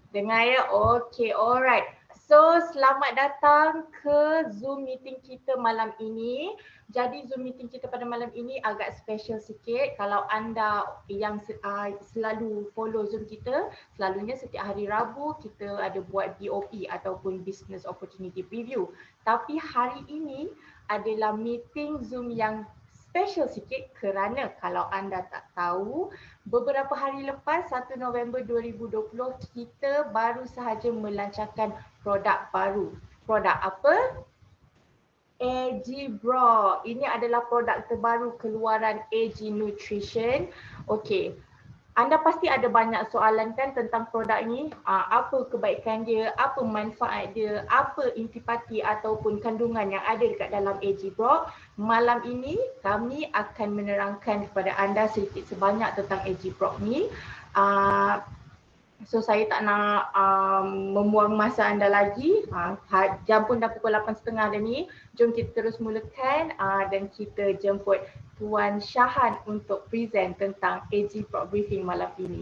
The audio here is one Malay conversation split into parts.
Dengar ya? Okay, alright. So, selamat datang ke Zoom meeting kita malam ini. Jadi Zoom meeting kita pada malam ini agak special sikit. Kalau anda yang selalu follow Zoom kita, selalunya setiap hari Rabu kita ada buat BOP ataupun Business Opportunity Preview. Tapi hari ini adalah meeting Zoom yang special sikit kerana kalau anda tak tahu, beberapa hari lepas 1 November 2020 kita baru sahaja melancarkan produk baru. Produk apa? AG Bro. Ini adalah produk terbaru keluaran AG Nutrition. Okey, anda pasti ada banyak soalan kan tentang produk ni. Apa kebaikan dia, apa manfaat dia, apa intipati ataupun kandungan yang ada dekat dalam AG Brock. Malam ini kami akan menerangkan kepada anda sedikit sebanyak tentang AG Brock ni. So saya tak nak membuang masa anda lagi. Jam pun dah pukul 8.30 dah ni. Jom kita terus mulakan dan kita jemput Tuan Syahan untuk present tentang AG Brock Briefing malam ini.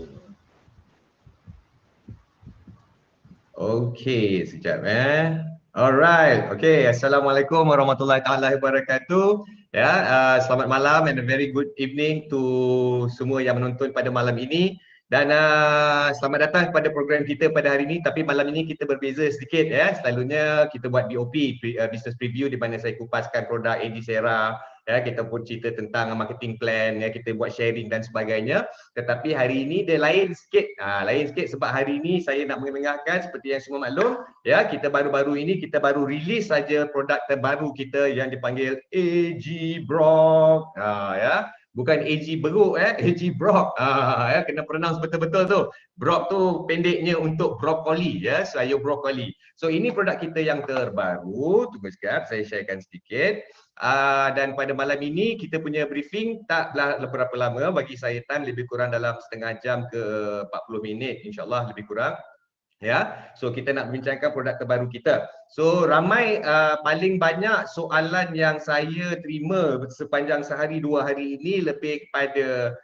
Okey, sekejap Alright, okay. Assalamualaikum warahmatullahi taala wabarakatuh. Ya, selamat malam and a very good evening to semua yang menonton pada malam ini. Dan selamat datang kepada program kita pada hari ini. Tapi malam ini kita berbeza sedikit ya. Selalunya kita buat BOP, business preview, di mana saya kupaskan produk AG Sera. Ya, kita pun cerita tentang marketing plan, ya, kita buat sharing dan sebagainya. Tetapi hari ini dia lain sikit. Lain sikit sebab hari ini saya nak mendengarkan seperti yang semua maklum, ya, kita baru-baru ini kita baru release saja produk terbaru kita yang dipanggil AG Brock. Ya. Bukan AG Beruk, AG Brock. Ya, kena pronounce betul-betul tu. Brock tu pendeknya untuk brokoli, ya, sayur brokoli. So ini produk kita yang terbaru. Tunggu sekejap, saya sharekan sedikit. Dan pada malam ini kita punya briefing taklah berapa lama, bagi saya time lebih kurang dalam setengah jam ke 40 minit insyaAllah lebih kurang. Ya, so kita nak bincangkan produk terbaru kita. So ramai paling banyak soalan yang saya terima sepanjang sehari 2 hari ini lebih kepada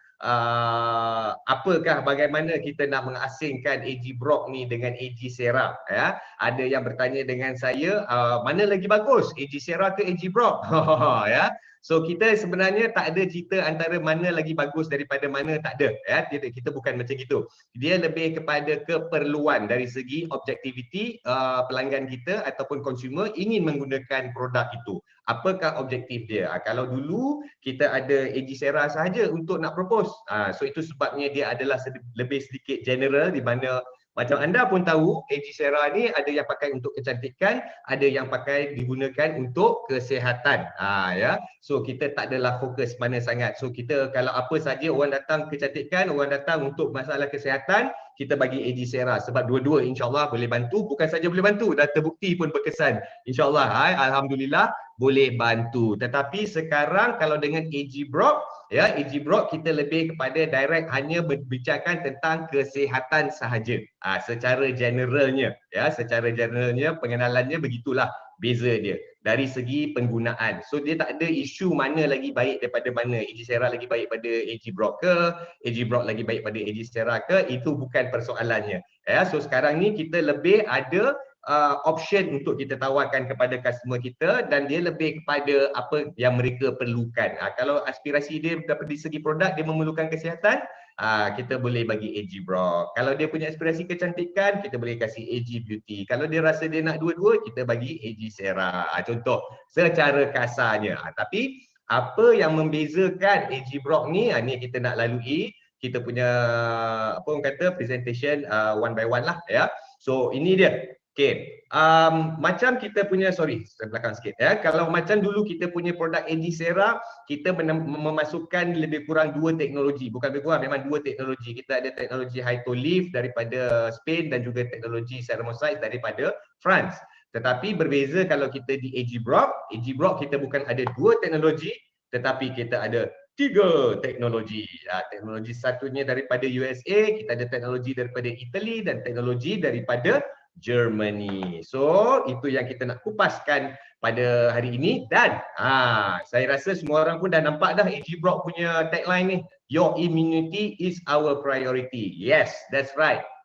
apakah, bagaimana kita nak mengasingkan AG Brock ni dengan AG Sera, ya. Ada yang bertanya dengan saya, mana lagi bagus, AG Sera ke AG Brock? Ya. So kita sebenarnya tak ada cerita antara mana lagi bagus daripada mana, tak ada, ya. Kita bukan macam gitu. Dia lebih kepada keperluan dari segi objektiviti, pelanggan kita ataupun consumer ingin menggunakan produk itu. Apakah objektif dia? Kalau dulu kita ada AG Sera sahaja untuk nak propose, so itu sebabnya dia adalah lebih sedikit general, di mana macam anda pun tahu AG Sera ni ada yang pakai untuk kecantikan, ada yang pakai digunakan untuk kesihatan. Ya. So kita tak adalah fokus mana sangat. So kita kalau apa saja orang datang kecantikan, orang datang untuk masalah kesihatan, kita bagi AG Sera sebab dua-dua insya-Allah boleh bantu, bukan saja boleh bantu, dah terbukti pun berkesan. Insya-Allah, alhamdulillah boleh bantu. Tetapi sekarang kalau dengan AG Brock, ya, AG Brock kita lebih kepada direct hanya berbincangkan tentang kesihatan sahaja. Secara generalnya, ya, secara generalnya pengenalannya begitulah beza dia dari segi penggunaan. So dia tak ada isu mana lagi baik daripada mana, AG Sera lagi baik pada AG Brock ke, AG Brock lagi baik pada AG Sera ke, itu bukan persoalannya. Ya, so sekarang ni kita lebih ada option untuk kita tawarkan kepada customer kita, dan dia lebih kepada apa yang mereka perlukan. Kalau aspirasi dia dari segi produk dia memerlukan kesihatan, kita boleh bagi AG Brock. Kalau dia punya aspirasi kecantikan, kita boleh kasih AG Beauty. Kalau dia rasa dia nak dua-dua, kita bagi AG Sera. Contoh secara kasarnya. Tapi apa yang membezakan AG Brock ni, ni kita nak lalui kita punya apa orang kata presentation one by one lah, ya. So ini dia. Okay, macam kita punya, sorry, saya belakang sikit ya. Kalau macam dulu kita punya produk AG Sera, kita memasukkan lebih kurang 2 teknologi, bukan lebih kurang, memang 2 teknologi. Kita ada teknologi Hytolith daripada Spain dan juga teknologi Ceramosite daripada France. Tetapi berbeza kalau kita di AG Brock kita bukan ada 2 teknologi, tetapi kita ada 3 teknologi. Teknologi satunya daripada USA, kita ada teknologi daripada Italy dan teknologi daripada Germany. So itu yang kita nak kupaskan pada hari ini. Dan saya rasa semua orang pun dah nampak dah AG Brock punya tagline ni, your immunity is our priority. Yes, that's right.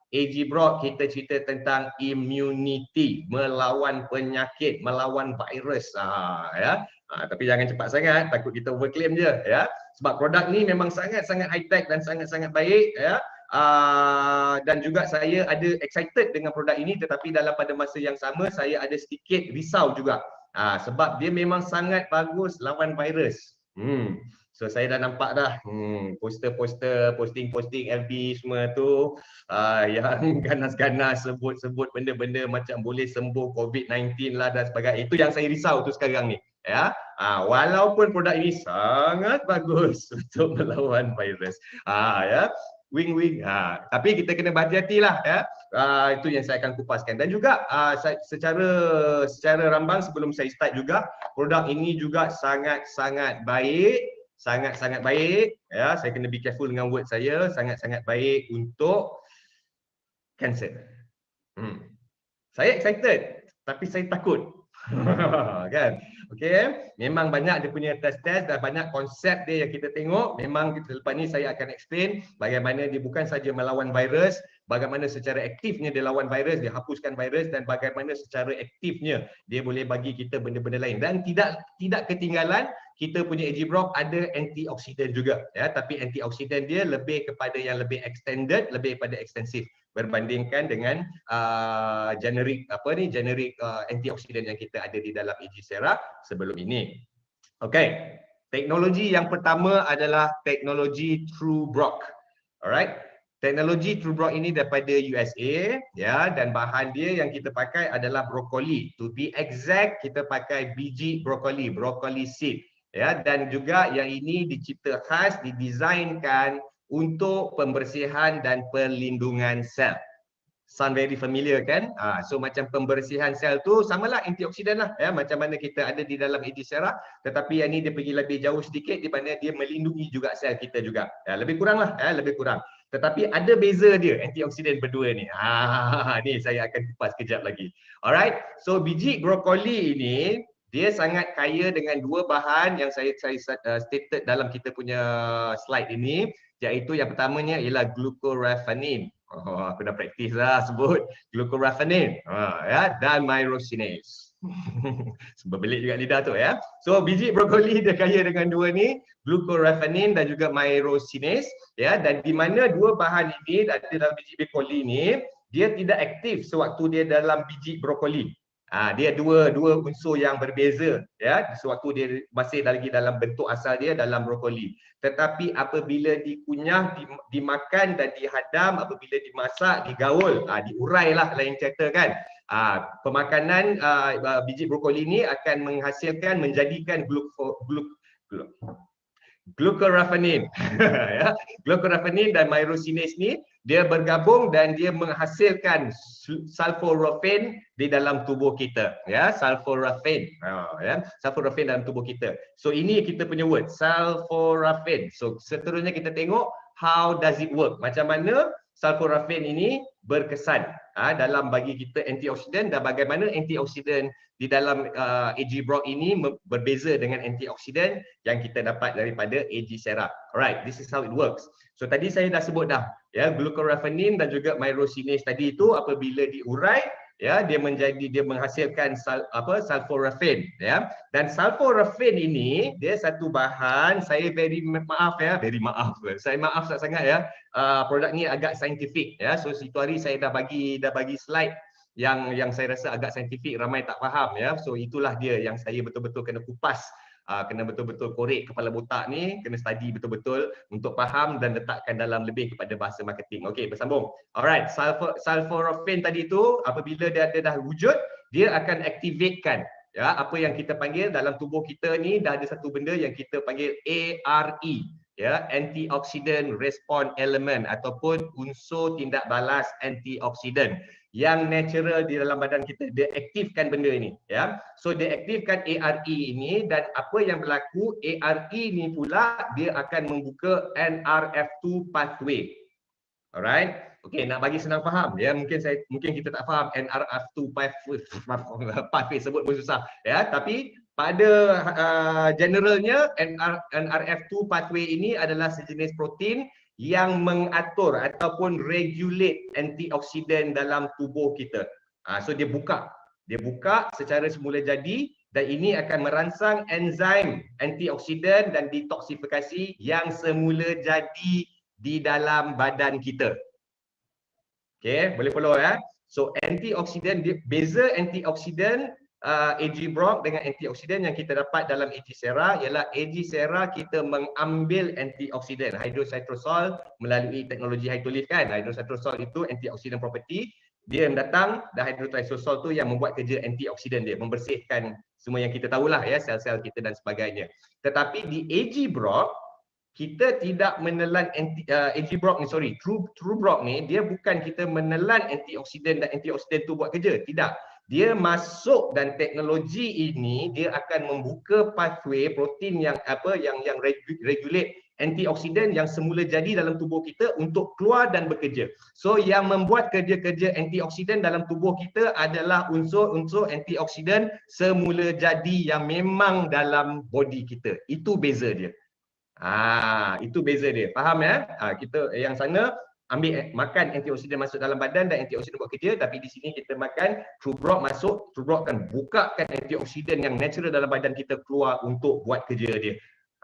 AG Brock kita cerita tentang immunity, melawan penyakit, melawan virus. Ya. Tapi jangan cepat sangat, takut kita overclaim je ya. Sebab produk ni memang sangat-sangat high tech dan sangat-sangat baik ya. Dan juga saya ada excited dengan produk ini, tetapi dalam pada masa yang sama saya ada sedikit risau juga. Sebab dia memang sangat bagus lawan virus. So saya dah nampak dah poster-poster, posting-posting FB semua tu yang ganas-ganas sebut-sebut benda-benda macam boleh sembuh COVID-19 lah dan sebagainya. Itu yang saya risau tu sekarang ni ya. Walaupun produk ini sangat bagus untuk melawan virus. Ya. Wing-wing. Tapi kita kena berhati-hatilah ya. Itu yang saya akan kupaskan. Dan juga secara rambang sebelum saya start juga, produk ini juga sangat-sangat baik. Sangat-sangat baik ya, saya kena be careful dengan word saya, sangat-sangat baik untuk cancer. Saya excited tapi saya takut. Kan? Okey, memang banyak dia punya test-test dan banyak konsep dia yang kita tengok. Memang lepas ni saya akan explain bagaimana dia bukan saja melawan virus, bagaimana secara aktifnya dia lawan virus, dia hapuskan virus, dan bagaimana secara aktifnya dia boleh bagi kita benda-benda lain. Dan tidak ketinggalan, kita punya AG Brock ada antioksidan juga ya, tapi antioksidan dia lebih kepada yang lebih extended, lebih pada ekstensif berbandingkan dengan generic antioksidan yang kita ada di dalam AG Sera sebelum ini. Okey, teknologi yang pertama adalah teknologi True Brock. Alright, teknologi True Brock ini daripada USA ya, dan bahan dia yang kita pakai adalah brokoli. To be exact, kita pakai biji brokoli, brokoli seed ya, dan juga yang ini dicipta khas, didesainkan untuk pembersihan dan perlindungan sel. Sound very familiar kan? So macam pembersihan sel tu samalah antioksidan lah ya, macam mana kita ada di dalam AG Sera, tetapi yang ni dia pergi lebih jauh sedikit di mana dia melindungi juga sel kita juga. Ya, lebih kurang lah ya, lebih kurang. Tetapi ada beza dia antioksidan berdua ni. Ni saya akan kupas kejap lagi. Alright, so biji brokoli ini dia sangat kaya dengan dua bahan yang saya stated dalam kita punya slide ini, iaitu yang pertamanya ialah glucoraphanin. Aku dah praktis lah sebut glucoraphanin ya, dan myrosinase. Sebab belik juga lidah tu ya. So biji brokoli dia kaya dengan dua ni, glucoraphanin dan juga myrosinase ya, dan di mana dua bahan ini ada dalam biji brokoli ni, dia tidak aktif sewaktu dia dalam biji brokoli. Dia dua unsur yang berbeza ya, sewaktu dia masih lagi dalam bentuk asal dia dalam brokoli. Tetapi apabila dikunyah, dimakan dan dihadam, apabila dimasak, digaul, diurai lah lain cerita kan. Pemakanan biji brokoli ini akan menghasilkan, menjadikan glucoraphanin ya, glucoraphanin dan myrosinase ni dia bergabung dan dia menghasilkan sulforaphane di dalam tubuh kita ya, sulforaphane ya, sulforaphane dalam tubuh kita. So ini kita punya word, sulforaphane. So seterusnya kita tengok how does it work, macam mana sulforaphane ini berkesan dalam bagi kita antioksidan, dan bagaimana antioksidan di dalam AG Brock ini berbeza dengan antioksidan yang kita dapat daripada AG Sera. Alright, this is how it works. So tadi saya dah sebut dah ya, glucoraphanin dan juga myrosinase tadi itu apabila diurai ya, dia menghasilkan sulforaphane ya. Dan sulforaphane ini dia satu bahan, saya maaf sangat ya, produk ni agak saintifik ya. So situ hari saya dah bagi slide yang saya rasa agak saintifik, ramai tak faham ya. So itulah dia yang saya betul-betul kena kupas, kena betul-betul korek kepala botak ni, kena study betul-betul untuk faham dan letakkan dalam lebih kepada bahasa marketing. Okey, bersambung. Alright, sulforaphane tadi tu apabila dia dah wujud, dia akan activatekan ya, apa yang kita panggil dalam tubuh kita ni dah ada satu benda yang kita panggil ARE ya, antioxidant response element ataupun unsur tindak balas antioksidan yang natural di dalam badan kita. Dia aktifkan benda ini ya. So dia aktifkan ARE ini, dan apa yang berlaku, ARE ni pula dia akan membuka NRF2 pathway. Alright. Okey, nak bagi senang faham ya, mungkin kita tak faham NRF2 pathway sebut pun susah ya, tapi pada generalnya NRF2 pathway ini adalah sejenis protein yang mengatur ataupun regulate antioksidan dalam tubuh kita. So dia buka secara semula jadi, dan ini akan merangsang enzim antioksidan dan detoksifikasi yang semula jadi di dalam badan kita. Okay, boleh follow ya. So antioksidan, beza antioksidan AG Brock dengan antioksidan yang kita dapat dalam AG Sera ialah AG Sera kita mengambil antioksidan hydrocytosol melalui teknologi hydrolith kan. Hydrocytosol itu antioksidan property, dia datang dan hydrocytosol tu yang membuat kerja antioksidan dia, membersihkan semua yang kita tahulah ya, sel-sel kita dan sebagainya. Tetapi di AG Brock kita tidak menelan AG Brock ni, True Brock ni dia bukan kita menelan antioksidan dan antioksidan tu buat kerja, tidak. Dia masuk dan teknologi ini dia akan membuka pathway protein yang regulate antioksidan yang semula jadi dalam tubuh kita untuk keluar dan bekerja. So yang membuat kerja-kerja antioksidan dalam tubuh kita adalah unsur-unsur antioksidan semula jadi yang memang dalam body kita. Itu beza dia. Itu beza dia. Faham ya? Kita yang sana ambil makan antioksidan masuk dalam badan dan antioksidan buat kerja, tapi di sini kita makan True Brock masuk, True Brock akan bukakan antioksidan yang natural dalam badan kita keluar untuk buat kerja dia.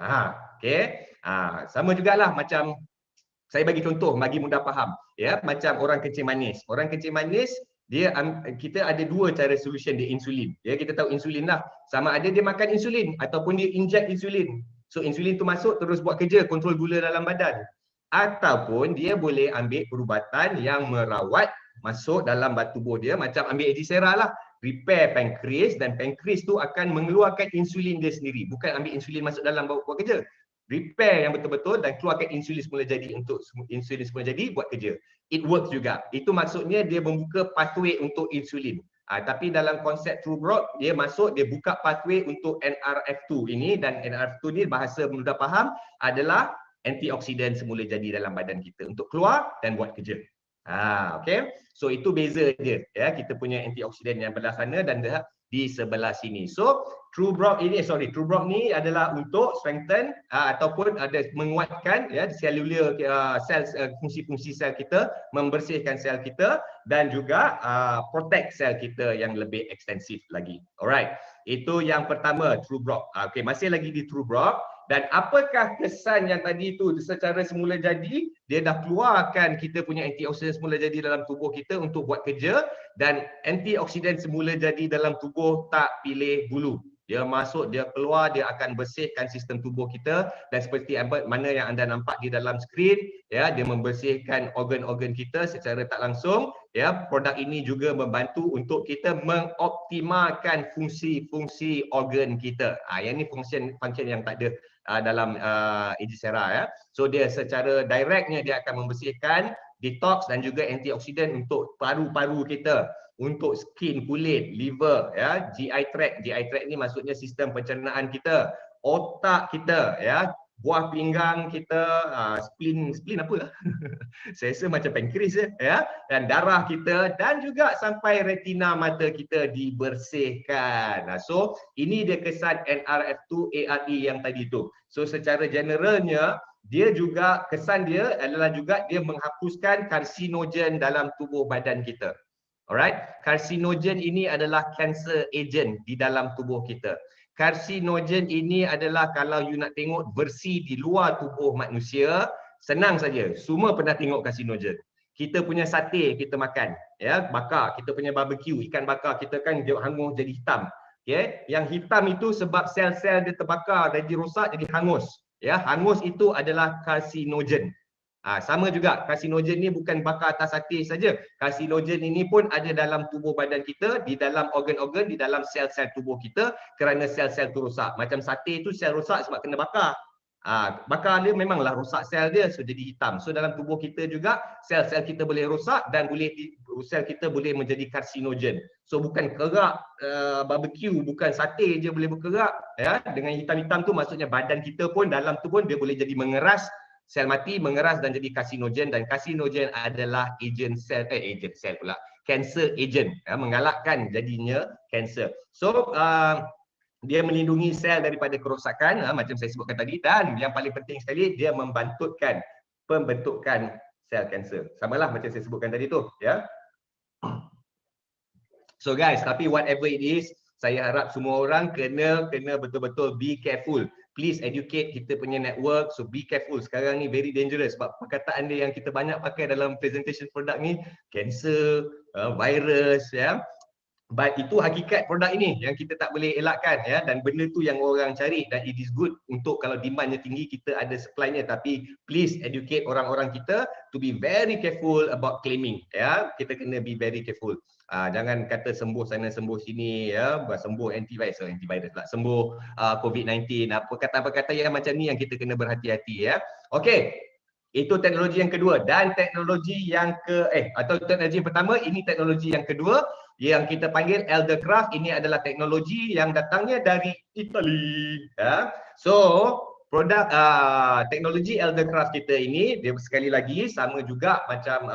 Okey. Sama jugalah macam saya bagi contoh bagi mudah faham ya, macam orang kencing manis. Orang kencing manis kita ada dua cara solution dia insulin. Ya, kita tahu insulin lah. Sama ada dia makan insulin ataupun dia inject insulin. So insulin tu masuk terus buat kerja kontrol gula dalam badan. Ataupun dia boleh ambil perubatan yang merawat masuk dalam tubuh dia, macam ambil AG Sera lah, repair pankreas, dan pankreas tu akan mengeluarkan insulin dia sendiri, bukan ambil insulin masuk dalam buat kerja. Repair yang betul-betul dan keluarkan insulin semula jadi untuk insulin semula jadi buat kerja. It works juga. Itu maksudnya dia membuka pathway untuk insulin. Tapi dalam konsep True Brock dia masuk, dia buka pathway untuk NRF2 ini, dan NRF2 ni bahasa mudah faham adalah antioksidan semula jadi dalam badan kita untuk keluar dan buat kerja. Okay. So itu beza dia ya, kita punya antioksidan yang belah sana dan di sebelah sini. So True Brock ni adalah untuk strengthen ataupun ada menguatkan ya cellular sel, fungsi-fungsi sel kita, membersihkan sel kita dan juga protect sel kita yang lebih ekstensif lagi. Alright. Itu yang pertama, True Brock. Okey, masih lagi di True Brock. Dan apakah kesan yang tadi itu secara semula jadi, dia dah keluarkan kita punya antioksidan semula jadi dalam tubuh kita untuk buat kerja, dan antioksidan semula jadi dalam tubuh tak pilih bulu. Dia masuk, dia keluar, dia akan bersihkan sistem tubuh kita, dan seperti mana yang anda nampak di dalam skrin, ya, dia membersihkan organ-organ kita secara tak langsung. Ya, produk ini juga membantu untuk kita mengoptimalkan fungsi-fungsi organ kita. Yang ni function yang tak ada dalam AG Sera ya. So dia secara directnya dia akan membersihkan, detox dan juga antioksidan untuk paru-paru kita, untuk skin, kulit, liver ya, GI tract. GI tract ni maksudnya sistem pencernaan kita, otak kita ya, buah pinggang kita, spleen apa lah. Saya rasa macam pankreas ya, dan darah kita dan juga sampai retina mata kita dibersihkan. So ini dia kesan NRF2 ARE yang tadi tu. So secara generalnya dia juga kesan dia adalah juga dia menghapuskan karsinogen dalam tubuh badan kita. Alright, karsinogen ini adalah cancer agent di dalam tubuh kita. Karsinogen ini adalah kalau you nak tengok versi di luar tubuh manusia, senang saja. Semua pernah tengok karsinogen. Kita punya sate kita makan, ya, bakar, kita punya barbecue, ikan bakar kita kan dia hangus jadi hitam. Okay? Yang hitam itu sebab sel-sel dia terbakar, jadi rosak, jadi hangus. Ya, hangus itu adalah karsinogen. Sama juga, karsinogen ni bukan bakar atas sate saja. Karsinogen ini pun ada dalam tubuh badan kita, di dalam organ-organ, di dalam sel-sel tubuh kita, kerana sel-sel tu rosak. Macam sate itu sel rosak sebab kena bakar. Bakar dia memanglah rosak sel dia, so jadi hitam. So dalam tubuh kita juga sel-sel kita boleh rosak dan sel kita boleh menjadi karsinogen. So bukan kerak barbecue, bukan sate je boleh berkerak ya. Dengan hitam-hitam tu maksudnya badan kita pun dalam tu pun dia boleh jadi mengeras, sel mati mengeras dan jadi karsinogen, dan karsinogen adalah cancer agent ya, mengalakkan jadinya kanser. So dia melindungi sel daripada kerosakan macam saya sebutkan tadi, dan yang paling penting sekali dia membantutkan pembentukan sel kanser. Samalah macam saya sebutkan tadi tu, ya. So guys, tapi whatever it is, saya harap semua orang kena betul-betul be careful. Please educate kita punya network. So be careful. Sekarang ni very dangerous sebab perkataan dia yang kita banyak pakai dalam presentation produk ni, cancer, virus, ya. But itu hakikat produk ini yang kita tak boleh elakkan, ya, dan benda tu yang orang cari, dan it is good untuk kalau demandnya tinggi kita ada supply-nya, tapi please educate orang-orang kita to be very careful about claiming, ya. Kita kena be very careful. Jangan kata sembuh sana sembuh sini, ya, sembuh antivirus lah, sembuh COVID-19, apa kata-kata yang macam ni yang kita kena berhati-hati, ya. Okey. Itu teknologi yang kedua, dan teknologi yang atau teknologi yang pertama, ini teknologi yang kedua yang kita panggil Eldercraft. Ini adalah teknologi yang datangnya dari Itali, ya. So produk teknologi Eldercraft kita ini dia sekali lagi sama juga macam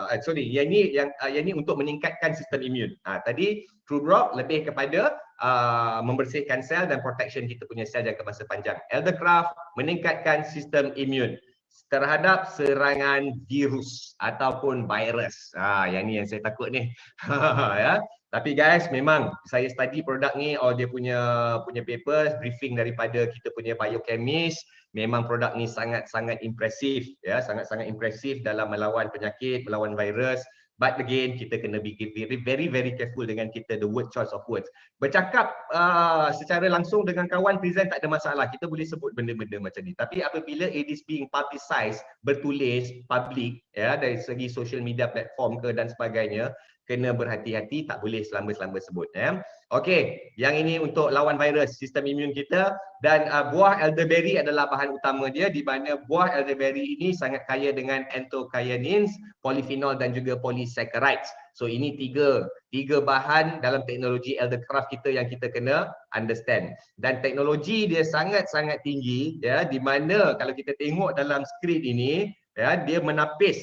yang ini untuk meningkatkan sistem imun. Tadi TrueDrop lebih kepada membersihkan sel dan protection kita punya sel jangka masa panjang. Eldercraft meningkatkan sistem imun terhadap serangan virus ataupun virus. Yang ni yang saya takut ni. Ya. Tapi guys, memang saya study produk ni, dia punya papers, briefing daripada kita punya biochemist, memang produk ni sangat-sangat impresif, ya, sangat-sangat impresif dalam melawan penyakit, melawan virus. But again, kita kena be very careful dengan kita the word choice of words. Bercakap secara langsung dengan kawan present tak ada masalah. Kita boleh sebut benda-benda macam ni. Tapi apabila it is being publicized, bertulis, public, ya, dari segi social media platform ke dan sebagainya, kena berhati-hati, tak boleh selamba-selamba sebut, ya. Okey, yang ini untuk lawan virus, sistem imun kita, dan buah elderberry adalah bahan utama dia, di mana buah elderberry ini sangat kaya dengan anthocyanins, polyphenol dan juga polysaccharides. So ini tiga bahan dalam teknologi Eldercraft kita yang kita kena understand. Dan teknologi dia sangat-sangat tinggi, ya, di mana kalau kita tengok dalam skrin ini, ya, dia menapis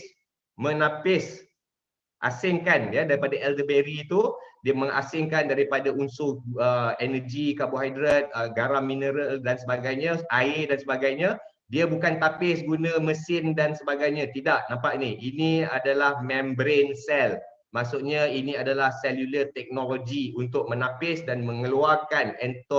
asingkan, ya, daripada elderberry itu, dia mengasingkan daripada unsur energi, karbohidrat, garam, mineral dan sebagainya, air dan sebagainya. Dia bukan tapis guna mesin dan sebagainya, tidak. Nampak ni, ini adalah membrane cell. Maksudnya ini adalah cellular technology untuk menapis dan mengeluarkan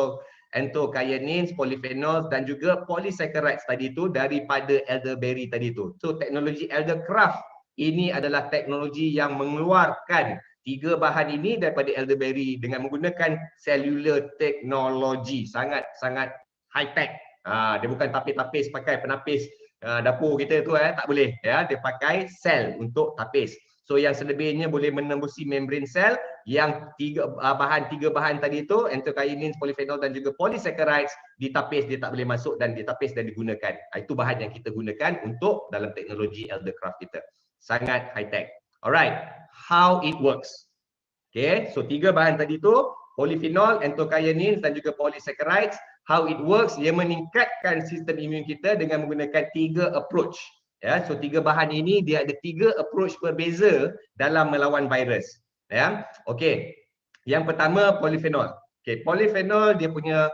anthocyanins, polyphenols dan juga polysaccharides tadi tu daripada elderberry tadi tu. So teknologi Eldercraft ini adalah teknologi yang mengeluarkan tiga bahan ini daripada elderberry dengan menggunakan cellular technology. Sangat high tech. Dia bukan tapis-tapis pakai penapis dapur kita tu, tak boleh, ya. Dia pakai sel untuk tapis. So yang selebihnya boleh menembusi membrane sel, yang tiga bahan tadi tu, anthocyanins, polyphenol dan juga polysaccharides, ditapis, dia tak boleh masuk dan ditapis dan digunakan. Itu bahan yang kita gunakan untuk dalam teknologi Eldercraft kita. Sangat high tech. Alright, how it works. Okay, so tiga bahan tadi tu, polyphenol, anthocyanins dan juga polysaccharides. How it works, dia meningkatkan sistem imun kita dengan menggunakan tiga approach. Ya, so tiga bahan ini dia ada tiga approach berbeza dalam melawan virus. Ya, okay. Yang pertama polyphenol. Okay, polyphenol dia punya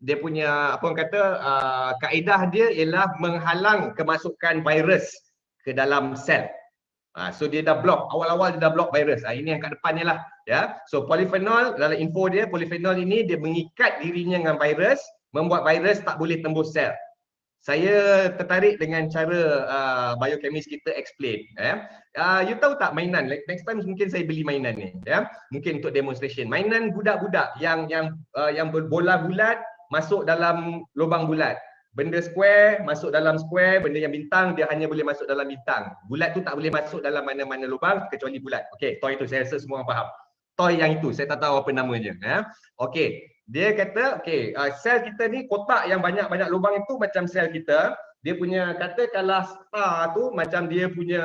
apa orang kata kaedah dia ialah menghalang kemasukan virus ke dalam sel. So dia dah block, awal-awal dia dah block virus. Ini yang kat depannya lah, ya. So polyphenol, dalam info dia, polyphenol ini dia mengikat dirinya dengan virus, membuat virus tak boleh tembus sel. Saya tertarik dengan cara biochemist kita explain, ya. You tahu tak mainan, next time mungkin saya beli mainan ni, ya. Mungkin untuk demonstration. Mainan budak-budak yang berbola bulat masuk dalam lubang bulat. Benda square masuk dalam square, benda yang bintang dia hanya boleh masuk dalam bintang. Bulat tu tak boleh masuk dalam mana-mana lubang kecuali bulat. Okey, toy tu saya rasa semua orang faham. Toy yang itu, saya tak tahu apa namanya, ya. Okey, dia kata sel kita ni kotak yang banyak-banyak lubang itu macam sel kita. Dia punya kata kalau star tu macam dia punya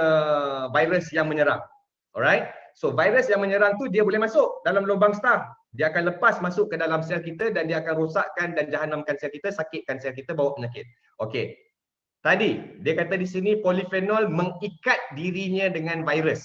virus yang menyerang. Alright? So virus yang menyerang tu dia boleh masuk dalam lubang star. Dia akan lepas masuk ke dalam sel kita dan dia akan rosakkan dan jahanamkan sel kita, sakitkan sel kita, bawa penyakit. Okey. Tadi dia kata di sini polyphenol mengikat dirinya dengan virus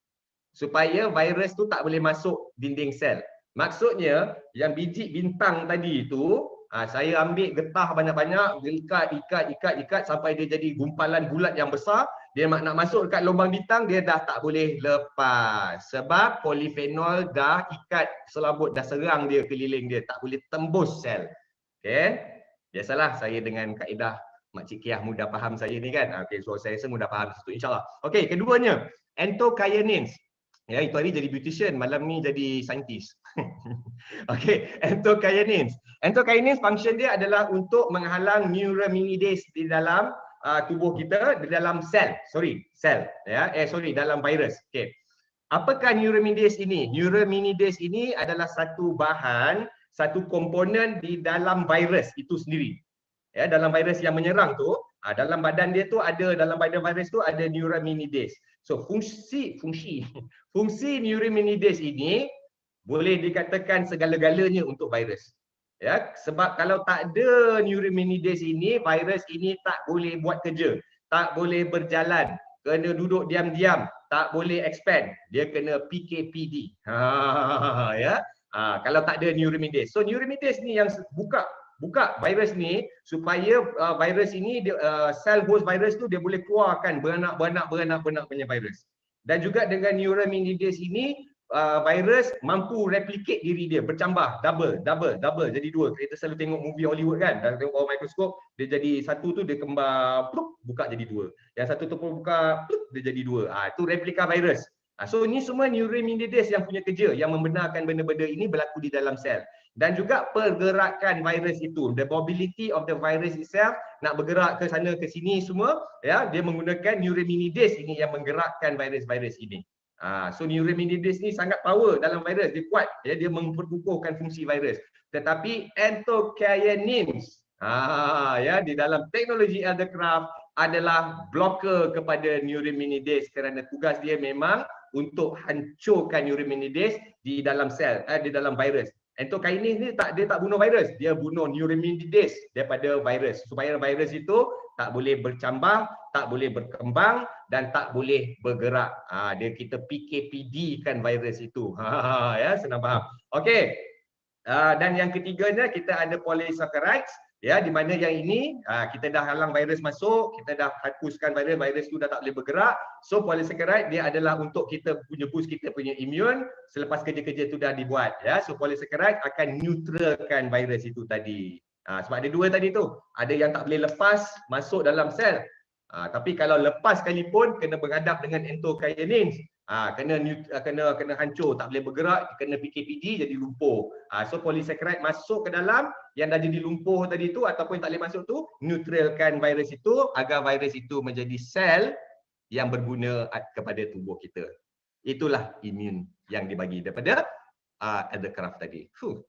supaya virus tu tak boleh masuk dinding sel. Maksudnya yang biji bintang tadi itu Saya ambil getah banyak-banyak, ikat sampai dia jadi gumpalan bulat yang besar. Dia nak masuk dekat lubang bintang, dia dah tak boleh lepas. Sebab polifenol dah ikat selabut, dah serang dia keliling dia. Tak boleh tembus sel. Okay. Biasalah saya dengan kaedah Makcik Kiah mudah faham saya ni kan. Okay, so saya rasa mudah faham situ insyaAllah. Okay, keduanya, anthocyanins. Ya, itu hari jadi beautician, malam ni jadi saintis. Okay, anthocyanins. Anthocyanins function dia adalah untuk menghalang neuraminidase di dalam tubuh kita, di dalam sel. Dalam virus. Okay. Apakah neuraminidase ini? Neuraminidase ini adalah satu bahan, satu komponen di dalam virus itu sendiri. Ya, dalam virus yang menyerang tu, dalam badan dia tu ada, dalam badan virus tu ada neuraminidase. So fungsi neuraminidase ini boleh dikatakan segala-galanya untuk virus. Ya, sebab kalau tak ada neuraminidase ini, virus ini tak boleh buat kerja, tak boleh berjalan, kena duduk diam-diam, tak boleh expand, dia kena PKPD. Ya. Kalau tak ada neuraminidase. So neuraminidase ni yang buka virus ni supaya virus ini sel host virus tu dia boleh keluarkan beranak punya virus. Dan juga dengan neuraminidase ini virus mampu replicate diri dia, bercambah, double jadi dua. Kita selalu tengok movie Hollywood kan, dan tengok bawah mikroskop, dia jadi satu tu dia kembar, buka jadi dua. Yang satu tu pun buka, dia jadi dua. Itu replika virus. So ni semua neuraminidase yang punya kerja, yang membenarkan benda-benda ini berlaku di dalam sel. Dan juga pergerakan virus itu, the mobility of the virus itself, nak bergerak ke sana ke sini semua, ya, dia menggunakan neuraminidase ini yang menggerakkan virus-virus ini. So neuraminidase ni sangat power dalam virus, dia kuat, ya, dia memperkukuhkan fungsi virus. Tetapi anthocyanins, ya, di dalam teknologi Eldercraft adalah blocker kepada neuraminidase kerana tugas dia memang untuk hancurkan neuraminidase di dalam sel, di dalam virus. Anthocyanins ni dia tak bunuh virus, dia bunuh neuraminidase daripada virus supaya virus itu tak boleh bercambah, tak boleh berkembang dan tak boleh bergerak. Kita PKPD kan virus itu. Ya, senang faham. Okey. Dan yang ketiganya kita ada polysaccharides, ya, di mana yang ini kita dah halang virus masuk, kita dah hapuskan virus tu dah tak boleh bergerak. So polysaccharide dia adalah untuk kita punya boost kita punya imun selepas kerja-kerja tu dah dibuat, ya. So polysaccharide akan neutralkan virus itu tadi. Sebab ada dua tadi tu, ada yang tak boleh lepas masuk dalam sel. Tapi kalau lepas sekalipun kena berhadap dengan anthocyanins, kena hancur, tak boleh bergerak, kena PKPD jadi lumpuh. So polysaccharide masuk ke dalam yang dah jadi lumpuh tadi tu ataupun tak boleh masuk tu, neutralkan virus itu agar virus itu menjadi sel yang berguna kepada tubuh kita. Itulah imun yang dibagi daripada Eldercraft tadi.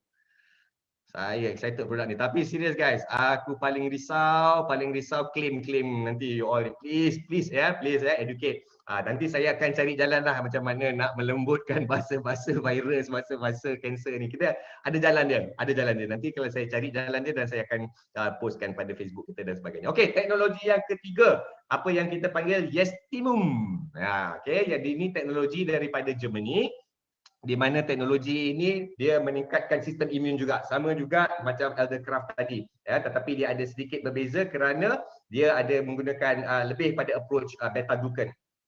Saya excited produk ni. Tapi serius guys, aku paling risau claim nanti you all please educate. Nanti saya akan cari jalan lah macam mana nak melembutkan bahasa-bahasa virus, bahasa-bahasa kanser ni. Kita ada jalan dia. Nanti kalau saya cari jalan dia dan saya akan postkan pada Facebook kita dan sebagainya. Okey, teknologi yang ketiga, apa yang kita panggil Yestimum. Okey, jadi ini teknologi daripada Germany, di mana teknologi ini dia meningkatkan sistem imun juga, sama juga macam Eldercraft tadi, ya, tetapi dia ada sedikit berbeza kerana dia ada menggunakan lebih pada approach beta glucan.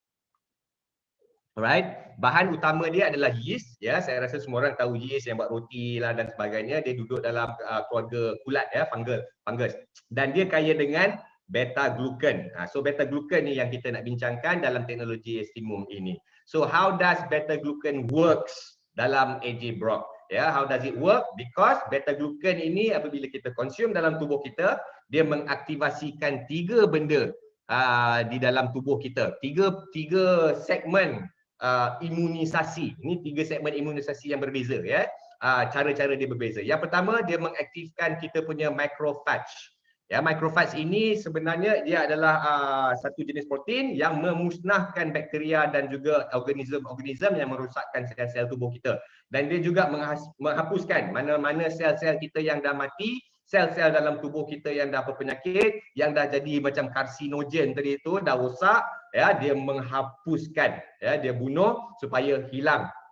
Alright, bahan utama dia adalah yeast, ya, saya rasa semua orang tahu yeast yang buat roti lah dan sebagainya. Dia duduk dalam keluarga kulat, ya, fungus, dan dia kaya dengan beta glucan. So beta glucan ni yang kita nak bincangkan dalam teknologi Yestimum ini. So how does beta glucan works dalam AJ Brock? Ya, how does it work? Because beta glucan ini apabila kita consume dalam tubuh kita, dia mengaktivasikan tiga benda di dalam tubuh kita. Tiga segmen imunisasi. Ini tiga segmen imunisasi yang berbeza, ya. Cara-cara dia berbeza. Yang pertama, dia mengaktifkan kita punya macrophage. Ya, macrophage ini sebenarnya dia adalah satu jenis protein yang memusnahkan bakteria dan juga organism-organism yang merosakkan sel-sel tubuh kita. Dan dia juga menghapuskan mana-mana sel-sel kita yang dah mati, sel-sel dalam tubuh kita yang dah berpenyakit, yang dah jadi macam karsinogen tadi itu, dah rosak, ya, dia menghapuskan, ya, dia bunuh supaya hilang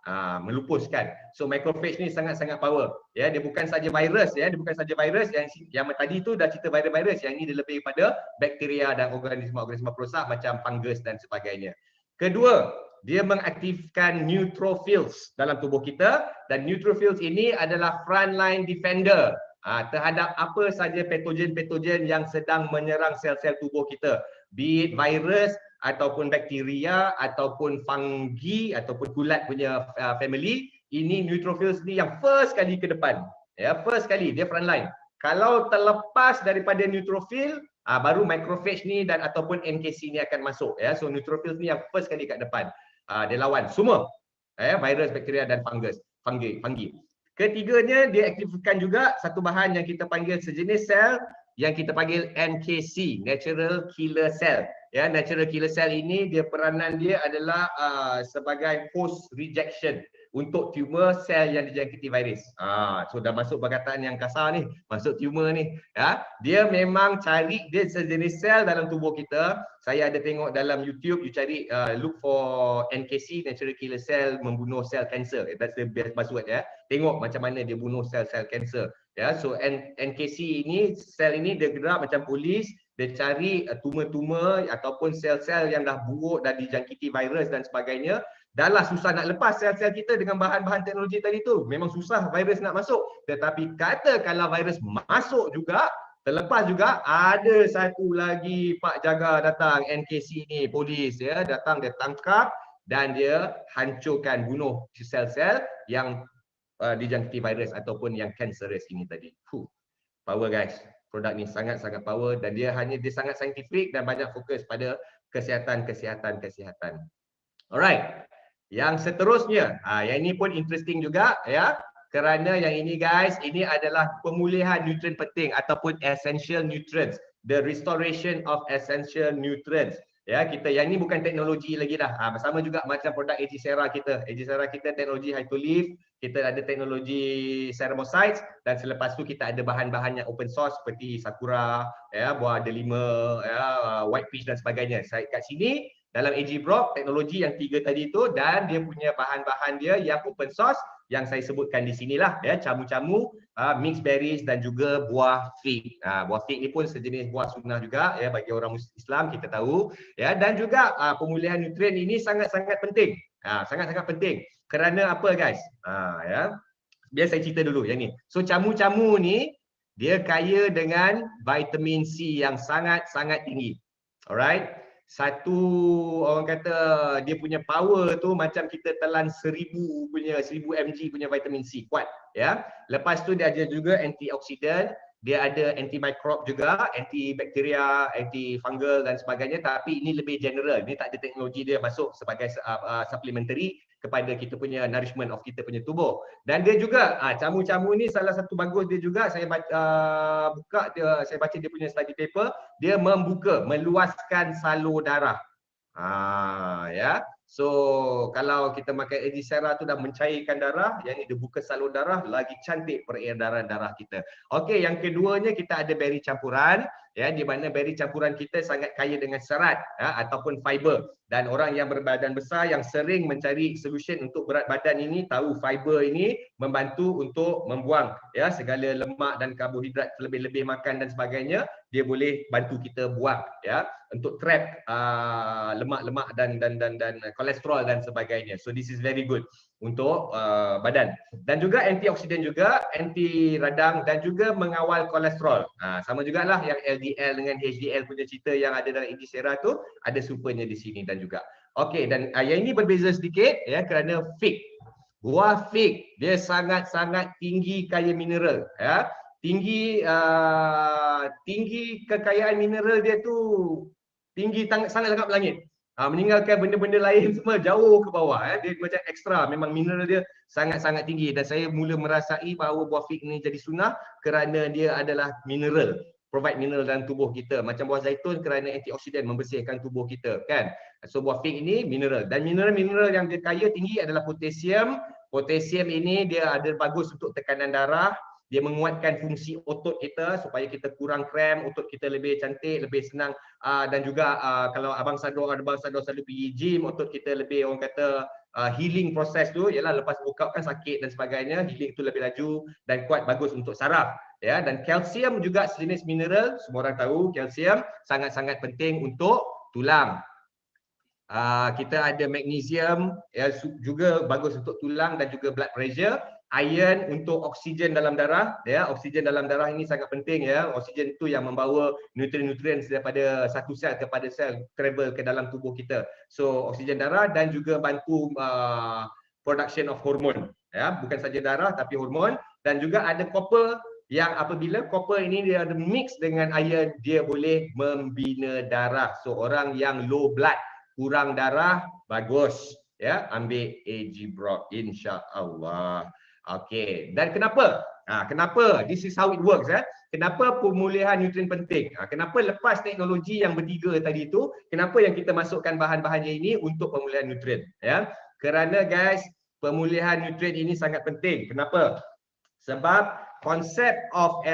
melupuskan. So macrophage ni sangat-sangat power. Ya, dia bukan saja virus ya, dia bukan saja virus yang tadi tu dah cerita virus-virus, yang ini dia lebih pada bakteria dan organisma-organisma perosak macam fungus dan sebagainya. Kedua, dia mengaktifkan neutrophils dalam tubuh kita, dan neutrophils ini adalah frontline defender terhadap apa saja patogen-patogen yang sedang menyerang sel-sel tubuh kita, be it virus ataupun bakteria ataupun fungi ataupun kulat punya family. Ini neutrophils ni yang first kali ke depan, ya, first kali dia frontline. Kalau terlepas daripada neutrophil, baru macrophage ni dan ataupun NKC ni akan masuk, ya. So neutrophils ni yang first kali kat depan, dia lawan semua, virus, bakteria dan fungi. Ketiganya, dia aktifkan juga satu bahan yang kita panggil sejenis sel yang kita panggil NKC, natural killer cell. Ya, natural killer cell ini dia peranan dia adalah sebagai post rejection untuk tumor sel yang dijangkiti virus. So dah masuk perkataan yang kasar ni, masuk tumor ni. Ya, dia memang cari, dia sejenis sel dalam tubuh kita. Saya ada tengok dalam YouTube, you cari look for NKC, natural killer cell, membunuh sel kanser. That's the best password, ya. Tengok macam mana dia bunuh sel-sel kanser. Ya, so NKC ini, sel ini dia gerak macam polis. Dia cari tumor-tumor ataupun sel-sel yang dah buruk, dah dijangkiti virus dan sebagainya. Dah lah susah nak lepas sel-sel kita dengan bahan-bahan teknologi tadi tu. Memang susah virus nak masuk. Tetapi kata kalau virus masuk juga, terlepas juga, ada satu lagi pak jaga datang, NKC ni, polis, ya, datang, dia tangkap dan dia hancurkan, bunuh sel-sel yang dijangkiti virus ataupun yang cancerous ini tadi. Power guys. Produk ni sangat-sangat power dan dia sangat saintifik dan banyak fokus pada kesihatan. Alright. Yang seterusnya, yang ini pun interesting juga, ya. Kerana yang ini guys, ini adalah pemulihan nutrien penting ataupun essential nutrients, the restoration of essential nutrients. Ya, kita yang ini bukan teknologi lagi dah. Sama juga macam produk Agicera kita. Agicera kita teknologi Hytolife, kita ada teknologi Ceramosites, dan selepas tu kita ada bahan-bahan yang open source seperti Sakura, ya, buah delima, ya, white peach dan sebagainya. Saya kat sini dalam AG Brock, teknologi yang 3 tadi tu, dan dia punya bahan-bahan dia yang open source yang saya sebutkan di sinilah, ya, camu-camu, mixed berries dan juga buah fig. Buah fig ni pun sejenis buah sunnah juga, ya, bagi orang Islam kita tahu, ya, dan juga pemulihan nutrien ini sangat-sangat penting. Sangat-sangat penting. Kerana apa guys? Ya. Biar saya cerita dulu yang ni. So camu-camu ni dia kaya dengan vitamin C yang sangat-sangat tinggi. Alright. Satu orang kata dia punya power tu macam kita telan 1000 mg punya vitamin C, kuat, ya. Lepas tu dia ada juga antioksidan, dia ada antimicrobe juga, antibakteria, antifungal dan sebagainya, tapi ini lebih general. Ini tak ada teknologi dia masuk sebagai supplementary kepada kita punya nourishment of kita punya tubuh. Dan dia juga camu-camu ni salah satu bagus dia juga, saya saya baca dia punya study paper, dia meluaskan salur darah. Ya. So kalau kita makan Agicera tu dah mencairkan darah, yang ni dia buka salur darah, lagi cantik peredaran darah kita. Okey, yang keduanya kita ada berry campuran, ya, di mana berry campuran kita sangat kaya dengan serat, ya, ataupun fiber. Dan orang yang berbadan besar yang sering mencari solution untuk berat badan ini tahu fiber ini membantu untuk membuang, ya, segala lemak dan karbohidrat lebih-lebih makan dan sebagainya, dia boleh bantu kita buang, ya, untuk trap lemak-lemak dan kolesterol dan sebagainya. So this is very good untuk badan. Dan juga antioksidan juga, anti radang dan juga mengawal kolesterol. Sama jugalah yang LDL dengan HDL punya cerita yang ada dalam Agicera tu, ada supernya di sini dan juga. Okey, dan yang ini berbeza sedikit, ya, kerana fig. Buah fig dia sangat-sangat tinggi kaya mineral, ya. Tinggi kekayaan mineral dia tu tinggi sangat langap langit. Meninggalkan benda-benda lain semua jauh ke bawah, ya. Dia macam ekstra, memang mineral dia sangat-sangat tinggi, dan saya mula merasai bahawa buah fig ni jadi sunnah kerana dia adalah mineral, provide mineral dalam tubuh kita. Macam buah zaitun kerana antioksidan, membersihkan tubuh kita, kan. So buah fig ini mineral, dan mineral-mineral yang dia kaya tinggi adalah potasium. Potasium ini dia ada bagus untuk tekanan darah, dia menguatkan fungsi otot kita supaya kita kurang kram, otot kita lebih cantik, lebih senang, dan juga kalau abang sador selalu pergi gym, otot kita lebih, orang kata, healing proses tu ialah lepas workout kan sakit dan sebagainya, healing tu lebih laju dan kuat, bagus untuk saraf. Ya, dan kalsium juga sejenis mineral, semua orang tahu kalsium sangat-sangat penting untuk tulang. Kita ada magnesium ya, juga bagus untuk tulang dan juga blood pressure. Iron untuk oksigen dalam darah ya, oksigen dalam darah ini sangat penting ya. Oksigen itu yang membawa nutrien-nutrien daripada satu sel kepada sel travel ke dalam tubuh kita. So oksigen darah dan juga bantu production of hormone ya, bukan saja darah tapi hormon. Dan juga ada copper yang apabila copper ini dia ada mix dengan iron, dia boleh membina darah. So orang yang low blood, kurang darah, bagus ya, ambil AG Brock insya-Allah. Okey, dan kenapa? Kenapa? This is how it works Kenapa pemulihan nutrien penting? Kenapa lepas teknologi yang bertiga tadi itu, kenapa yang kita masukkan bahan-bahannya ini untuk pemulihan nutrien ya? Kerana guys, pemulihan nutrien ini sangat penting. Kenapa? Sebab konsep of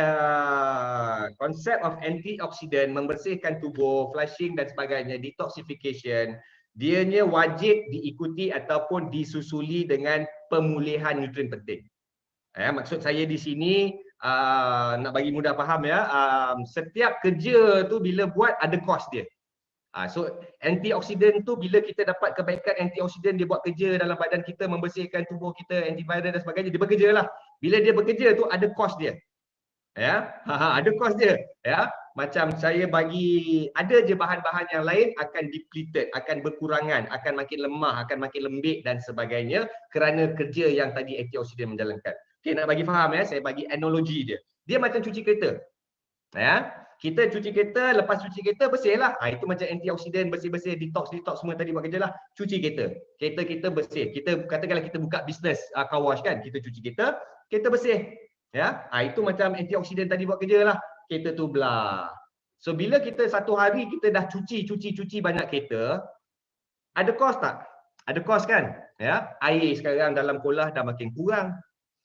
antioksidan, membersihkan tubuh, flushing dan sebagainya, detoxification, dianya wajib diikuti ataupun disusuli dengan pemulihan nutrien penting. Maksud saya di sini nak bagi mudah faham ya, setiap kerja tu bila buat ada kos dia. So antioksidan tu bila kita dapat kebaikan antioksidan, dia buat kerja dalam badan kita, membersihkan tubuh kita, antiviral dan sebagainya, dia bekerja lah. Bila dia bekerja tu ada kos dia. Ya, ada kos dia ya. Macam saya bagi, ada je bahan-bahan yang lain akan depleted, akan berkurangan, akan makin lemah, akan makin lembik dan sebagainya kerana kerja yang tadi antioksidan menjalankan. Okey, nak bagi faham ya, saya bagi analogi dia. Dia macam cuci kereta. Ya, kita cuci kereta, lepas cuci kereta bersihlah. Itu macam antioksidan, bersih-bersih, detox semua tadi buat kerjalah. Cuci kereta. Kereta kita bersih. Kita katakanlah kita buka bisnes car wash kan, kita cuci kereta, kereta bersih. Ya, itu macam antioksidan tadi buat kerjalah. Kereta tu belah. So bila kita satu hari kita dah cuci banyak kereta, ada kos tak? Ada kos kan? Ya, air sekarang dalam kolah dah makin kurang.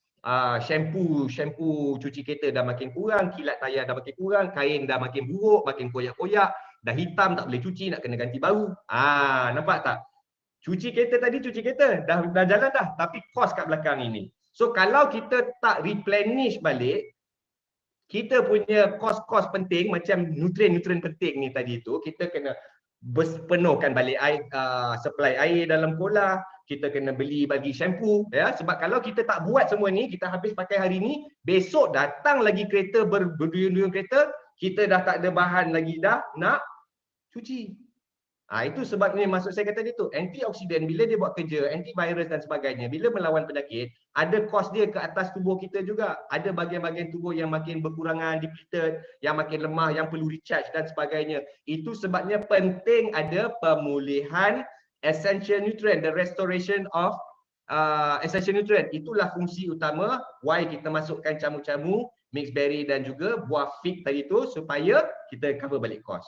Shampoo cuci kereta dah makin kurang, kilat tayar dah makin kurang, kain dah makin buruk, makin koyak-koyak, dah hitam tak boleh cuci, nak kena ganti baru. Nampak tak? Cuci kereta tadi, cuci kereta dah jalan dah, tapi kos kat belakang ini. So kalau kita tak replenish balik, kita punya kos-kos penting macam nutrien-nutrien penting ni tadi tu, kita kena penuhkan balik air, supply air dalam kolah, kita kena bagi shampoo ya, sebab kalau kita tak buat semua ni, kita habis pakai hari ni, besok datang lagi kereta berduyun-duyun kereta, kita dah tak ada bahan lagi dah nak cuci. Itu sebabnya maksud saya kata itu, antioksidan bila dia buat kerja, antivirus dan sebagainya, bila melawan penyakit, ada kos dia ke atas tubuh kita juga. Ada bahagian-bahagian tubuh yang makin berkurangan, depleted, yang makin lemah, yang perlu recharge dan sebagainya. Itu sebabnya penting ada pemulihan essential nutrient, the restoration of essential nutrient. Itulah fungsi utama why kita masukkan camu-camu, mixed berry dan juga buah fig tadi tu supaya kita cover balik kos.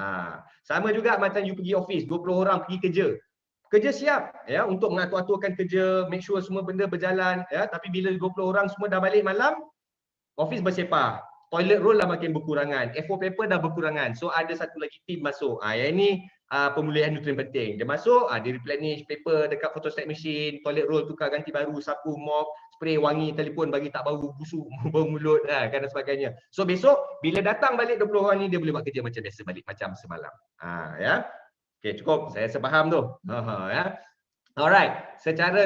Sama juga macam you pergi office, 20 orang pergi kerja. Kerja siap ya untuk mengatur-aturkan kerja, make sure semua benda berjalan ya, tapi bila 20 orang semua dah balik malam, office bersepah. Toilet roll dah makin berkurangan, A4 paper dah berkurangan. So ada satu lagi team masuk. Yang ini pemulihan nutrien penting. Dia masuk, dia replenish paper dekat photostat machine, toilet roll tukar ganti baru, sapu, mop, spray wangi telefon bagi tak bau busuk, bau mulut kan dan sebagainya. So besok bila datang balik 20 orang ni, dia boleh buat kerja macam biasa balik macam semalam. Ya. Okey, cukup. Saya sepaham tu. Ya. Alright, secara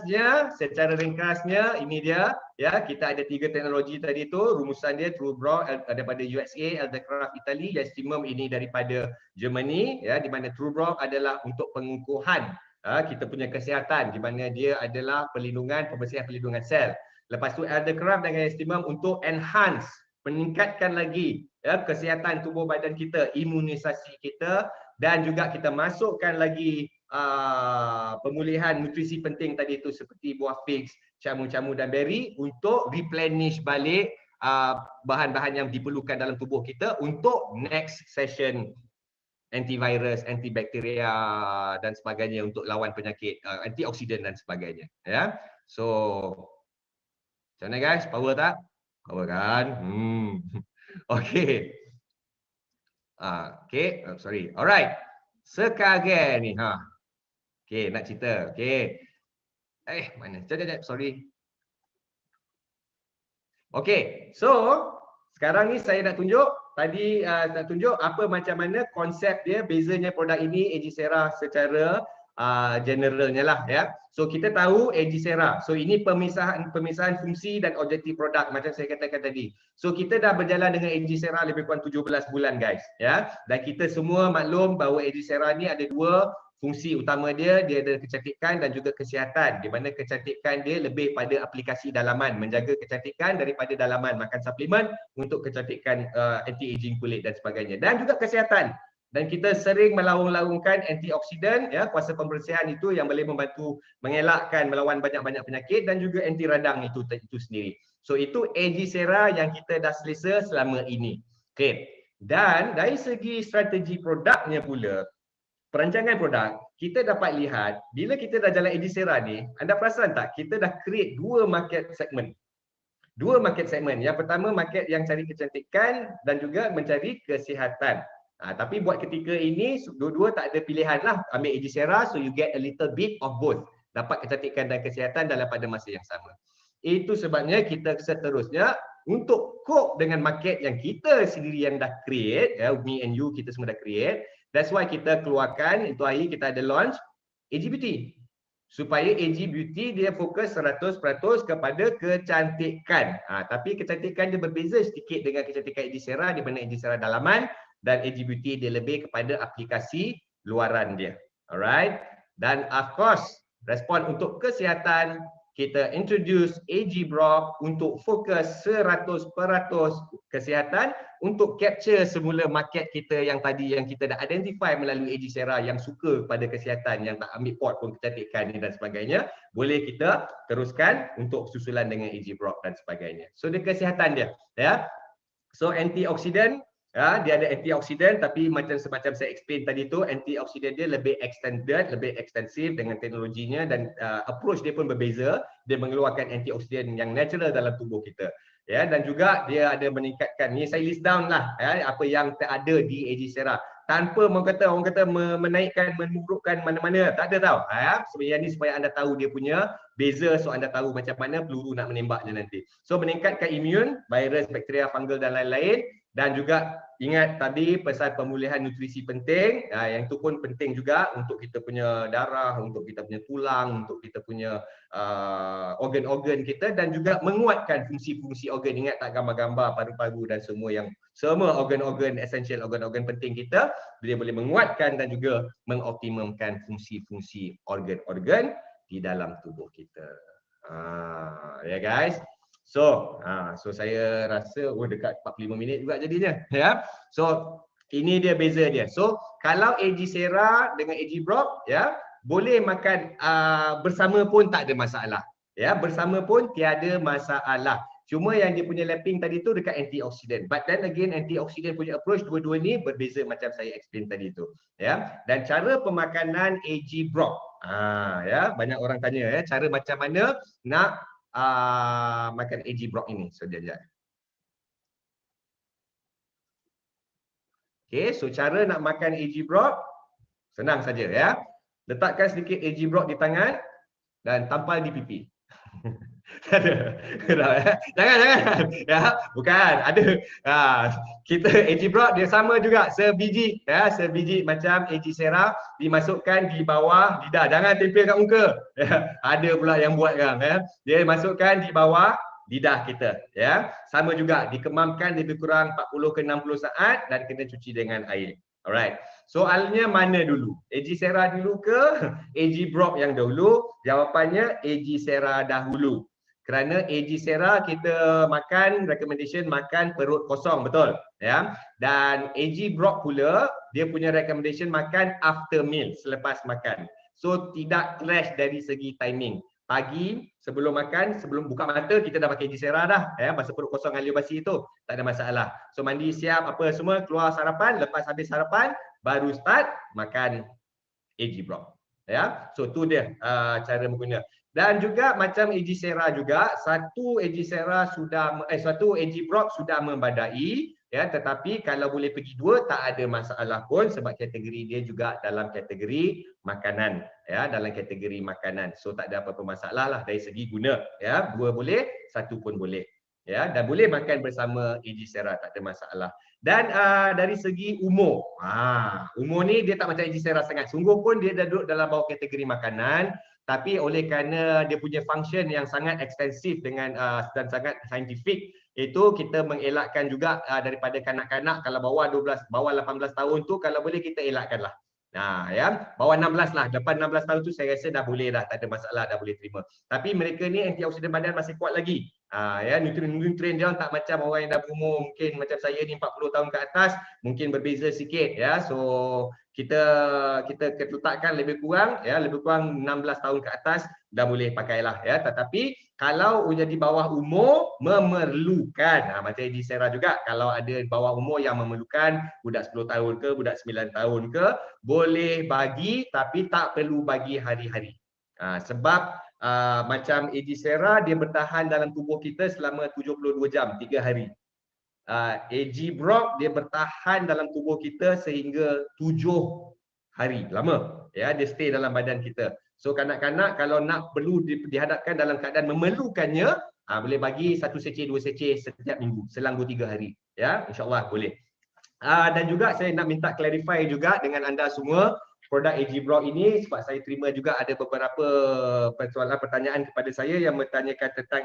ringkasnya ini dia ya, kita ada 3 teknologi tadi tu, rumusan dia TrueBrock daripada USA, Eldercraft Italy, Yestimum ini daripada Germany ya, di mana TrueBrock adalah untuk pengukuhan kita punya kesihatan, di mana dia adalah pembersihan pelindungan sel. Lepas tu Eldercraft dengan Yestimum untuk enhance, meningkatkan lagi ya kesihatan tubuh badan kita, imunisasi kita, dan juga kita masukkan lagi pemulihan nutrisi penting tadi itu seperti buah figs, camu-camu dan berry untuk replenish balik bahan-bahan yang diperlukan dalam tubuh kita untuk next session antivirus, antibakteria dan sebagainya untuk lawan penyakit, antioksidan dan sebagainya ya. So macam mana guys? Power tak? Power kan? Okey. Sorry. Alright. Sekarang ni Okey, nak cerita. Okey. Mana? Sekejap, sorry. Okey, so sekarang ni saya nak tunjuk nak tunjuk apa macam mana konsep dia, bezanya produk ini Agicera secara generalnya lah ya. So kita tahu Agicera. So ini pemisahan fungsi dan objektif produk macam saya katakan tadi. So kita dah berjalan dengan Agicera lebih kurang 17 bulan guys ya. Dan kita semua maklum bahawa Agicera ni ada dua fungsi utama dia ada kecantikan dan juga kesihatan, di mana kecantikan dia lebih pada aplikasi dalaman, menjaga kecantikan daripada dalaman, makan suplemen untuk kecantikan anti-aging kulit dan sebagainya, dan juga kesihatan. Dan kita sering melaung-laungkan antioksidan ya, kuasa pembersihan itu yang boleh membantu mengelakkan melawan banyak-banyak penyakit dan juga anti radang itu sendiri. So itu Agicera yang kita dah selesa selama ini. Okey. Dan dari segi strategi produknya pula, perancangan produk, kita dapat lihat bila kita dah jalan Agicera ni, anda perasan tak kita dah create dua market segment. Dua market segment. Yang pertama market yang cari kecantikan dan juga mencari kesihatan. Tapi buat ketika ini dua-dua tak ada pilihan lah, ambil Agicera, so you get a little bit of both. Dapat kecantikan dan kesihatan dalam pada masa yang sama. Itu sebabnya kita seterusnya untuk cope dengan market yang kita sendiri yang dah create, ya, me and you kita semua dah create. That's why kita keluarkan, itu hari kita ada launch AG Beauty. Supaya AG Beauty dia fokus 100% kepada kecantikan. Tapi kecantikan dia berbeza sedikit dengan kecantikan Agicera, di mana Agicera dalaman dan AG Beauty dia lebih kepada aplikasi luaran dia. Alright. Dan of course, respon untuk kesihatan, kita introduce AG Brock untuk fokus 100% kesihatan untuk capture semula market kita yang tadi yang kita dah identify melalui Agicera yang suka pada kesihatan, yang tak ambil pot pun kecantikan ni dan sebagainya, boleh kita teruskan untuk susulan dengan AG Brock dan sebagainya. So dia kesihatan dia ya. So antioksidan, ya, dia ada antioksidan tapi macam semacam saya explain tadi tu, antioksidan dia lebih extended, lebih ekstensif dengan teknologinya dan approach dia pun berbeza. Dia mengeluarkan antioksidan yang natural dalam tubuh kita. Ya, dan juga dia ada meningkatkan, ni saya list down lah ya, apa yang ada di Agicera. Tanpa orang kata menaikkan, menurunkan mana-mana, tak ada tau. Ya, sebenarnya ni supaya anda tahu dia punya beza, so anda tahu macam mana peluru nak menembaknya nanti. So meningkatkan imun, virus, bakteria, fungal dan lain-lain. Dan juga ingat tadi pasal pemulihan nutrisi penting, yang itu pun penting juga untuk kita punya darah, untuk kita punya tulang, untuk kita punya organ-organ kita, dan juga menguatkan fungsi-fungsi organ. Ingat tak gambar-gambar paru-paru dan semua organ-organ esensial, organ-organ penting kita, dia boleh menguatkan dan juga mengoptimumkan fungsi-fungsi organ-organ di dalam tubuh kita. Ya guys. So saya rasa dekat 45 minit juga jadinya ya. So ini dia beza dia. So kalau Agicera dengan AG Brock ya, boleh makan bersama pun tak ada masalah. Ya, bersama pun tiada masalah. Cuma yang dia punya lapping tadi tu dekat antioksidan. But then again, antioksidan punya approach dua-dua ni berbeza macam saya explain tadi tu. Ya, dan cara pemakanan AG Brock. Ya, banyak orang tanya ya, cara macam mana nak makan AG Brock ini. So dia. Okay, so cara nak makan AG Brock senang saja ya. Letakkan sedikit AG Brock di tangan dan tampal di pipi. Jangan ya, bukan ada. Kita AG Brock dia sama juga, sebiji ya, sebiji macam Agicera, dimasukkan di bawah lidah, jangan tempel kat muka ya. Ada pula yang buat kan ya, dia masukkan di bawah lidah kita ya. Sama juga dikemamkan lebih kurang 40 ke 60 saat dan kena cuci dengan air. Alright. Soalnya mana dulu? Agicera dulu ke AG Brock yang dahulu? Jawapannya Agicera dahulu. Kerana Agicera kita makan, recommendation makan perut kosong, betul ya. Dan AG Brock pula dia punya recommendation makan after meal, selepas makan. So tidak clash dari segi timing. Pagi sebelum makan, sebelum buka mata kita dah pakai Agicera dah ya, masa perut kosong alio basi itu tak ada masalah. So mandi siap apa semua, keluar sarapan, lepas habis sarapan baru start makan AG Brock ya. So tu dia cara menggunakan. Dan juga macam Agicera juga, satu AG Brock sudah membadai ya, tetapi kalau boleh pergi 2 tak ada masalah pun sebab kategori dia juga dalam kategori makanan, ya, dalam kategori makanan. So tak ada apa-apa masalah lah dari segi guna, ya. 2 boleh, 1 pun boleh. Ya, dan boleh makan bersama AG Sera, tak ada masalah. Dan dari segi umur, umur ni dia tak macam AG Sera sangat. Sungguh pun dia dah duduk dalam bawah kategori makanan, tapi oleh kerana dia punya function yang sangat ekstensif dengan dan sangat saintifik, itu kita mengelakkan juga daripada kanak-kanak kalau bawah 12, bawah 18 tahun tu kalau boleh kita elakkanlah. Nah, ya, bawah 16 lah, depan 16 tahun tu saya rasa dah boleh dah, tak ada masalah, dah boleh terima. Tapi mereka ni antioksidan badan masih kuat lagi. Ya, nutrien dia tak macam orang yang dah berumur mungkin macam saya ni 40 tahun ke atas, mungkin berbeza sikit, ya. So kita letakkan lebih kurang 16 tahun ke atas dah boleh pakailah, ya. Tetapi kalau jadi bawah umur memerlukan, macam di Sera juga, kalau ada bawah umur yang memerlukan, budak 10 tahun ke, budak 9 tahun ke, boleh bagi tapi tak perlu bagi hari-hari. Sebab macam AG Sera dia bertahan dalam tubuh kita selama 72 jam, 3 hari. AG Brock dia bertahan dalam tubuh kita sehingga 7 hari, lama, ya, dia stay dalam badan kita. So kanak-kanak kalau nak perlu dihadapkan dalam keadaan memerlukannya, boleh bagi 1 seceh 2 seceh setiap minggu selang 2-3 hari, ya, insyaAllah boleh. Dan juga saya nak minta clarify juga dengan anda semua produk AG Brock ini, sebab saya terima juga ada beberapa pertanyaan kepada saya yang bertanyakan tentang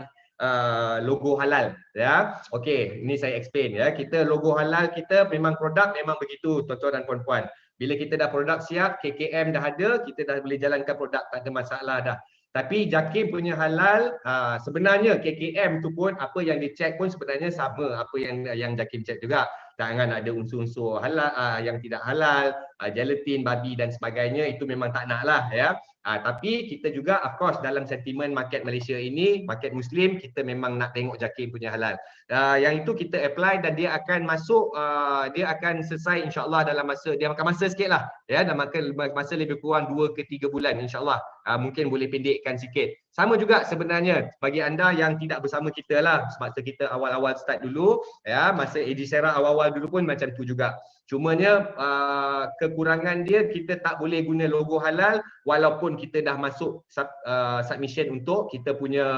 logo halal, ya. Okey, ini saya explain, ya. Kita logo halal kita memang produk memang begitu tuan-tuan dan puan-puan. Bila kita dah produk siap, KKM dah ada, kita dah boleh jalankan produk, tak ada masalah dah. Tapi JAKIM punya halal, sebenarnya KKM tu pun apa yang dicek pun sebenarnya sama apa yang JAKIM cek juga. Jangan ada unsur-unsur halal yang tidak halal, gelatin, babi dan sebagainya, itu memang tak nak lah, ya. Tapi kita juga of course dalam sentimen market Malaysia ini, market Muslim, kita memang nak tengok JAKIM punya halal. Yang itu kita apply dan dia akan masuk, dia akan selesai insyaAllah dalam masa, dia makan masa sikit lah, ya, dan makan masa lebih kurang 2 ke 3 bulan insyaAllah. Mungkin boleh pendekkan sikit. Sama juga sebenarnya bagi anda yang tidak bersama kita lah, sebab kita awal-awal start dulu, ya, masa AG Sera awal-awal dulu pun macam tu juga. Cumanya kekurangan dia, kita tak boleh guna logo halal walaupun kita dah masuk submission untuk kita punya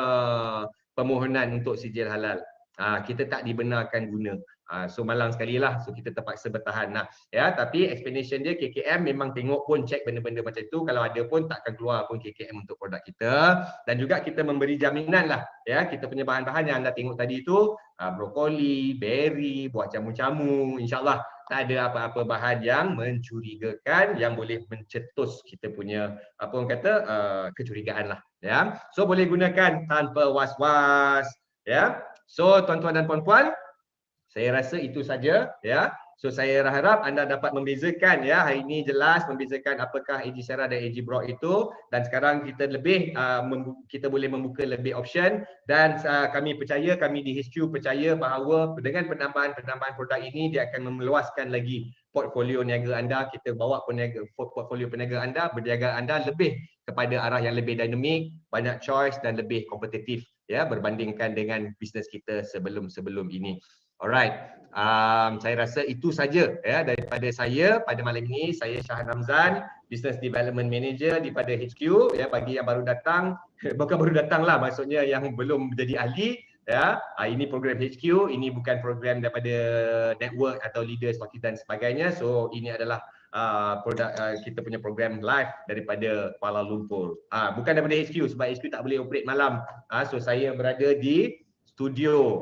permohonan untuk sijil halal. Kita tak dibenarkan guna. So malang sekali lah, so kita terpaksa bertahan. Ya, tapi explanation dia KKM memang tengok pun cek benda-benda macam itu, kalau ada pun takkan keluar pun KKM untuk produk kita. Dan juga kita memberi jaminan lah, ya, kita punya bahan-bahan yang anda tengok tadi itu, brokoli, berry, buah jamu-jamu, insyaAllah tak ada apa-apa bahan yang mencurigakan yang boleh mencetus kita punya apa orang kata kecurigaan lah, ya. So boleh gunakan tanpa was-was, ya. So tuan-tuan dan puan-puan, saya rasa itu saja, ya. So saya harap anda dapat membezakan, ya, hari ini jelas membezakan apakah AG Sera dan AG Brock itu, dan sekarang kita lebih kita boleh membuka lebih option, dan kami percaya, kami di HQ percaya bahawa dengan penambahan produk ini dia akan meluaskan lagi portfolio niaga anda. Kita bawa portfolio peniaga anda, berniaga anda lebih kepada arah yang lebih dinamik, banyak choice dan lebih kompetitif, ya, berbandingkan dengan bisnes kita sebelum ini. Alright, saya rasa itu saja, ya, daripada saya pada malam ini. Saya Shahan Ramzan, Business Development Manager daripada HQ, ya. Bagi yang baru datang, bukan baru datang lah, maksudnya yang belum menjadi ahli, ya. Ini program HQ, ini bukan program daripada network atau leaders wakil dan sebagainya. So ini adalah produk kita punya program live daripada Kuala Lumpur. Bukan daripada HQ sebab HQ tak boleh operate malam. So saya berada di studio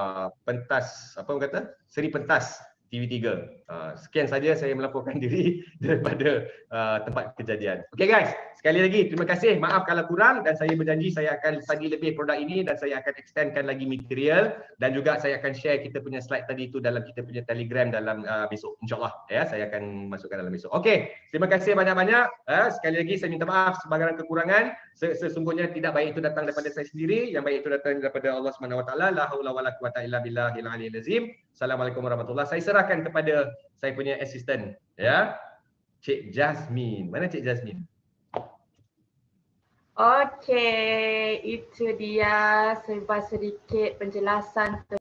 pentas, apa orang kata, Seri Pentas TV3. Sekian saja saya melaporkan diri daripada tempat kejadian. Okey guys, sekali lagi terima kasih. Maaf kalau kurang, dan saya berjanji saya akan bagi lebih produk ini dan saya akan extendkan lagi material, dan juga saya akan share kita punya slide tadi itu dalam kita punya Telegram dalam besok insyaAllah, ya. Saya akan masukkan dalam besok. Okey, terima kasih banyak-banyak. Sekali lagi saya minta maaf sebahagian kekurangan. Sesungguhnya tidak baik itu datang daripada saya sendiri, yang baik itu datang daripada Allah Subhanahu Wa Taala. La haula wala quwata illa billahil aliyil azim. Assalamualaikum warahmatullahi wabarakatuh. Saya serahkan kepada saya punya assistant, ya, Cik Jasmine. Mana Cik Jasmine? Okey, itu dia sedikit penjelasan